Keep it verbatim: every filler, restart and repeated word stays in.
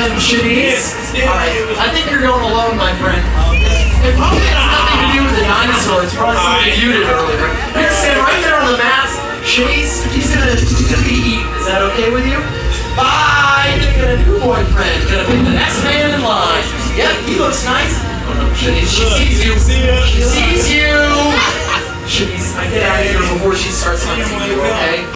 friend Shanice. Alright, I think you're going alone, my friend. It probably has nothing to do with the dinosaur. It's probably something you did earlier. You're gonna stand right there on the mat. Shanice, he's gonna, he's gonna be eaten. Is that okay with you? Bye! You're gonna get a new boyfriend. Gonna pick the next man in line. Yep, he looks nice. Oh no, Shanice, she sees you. She sees you! Shanice, I get out of here before she starts hunting you, okay?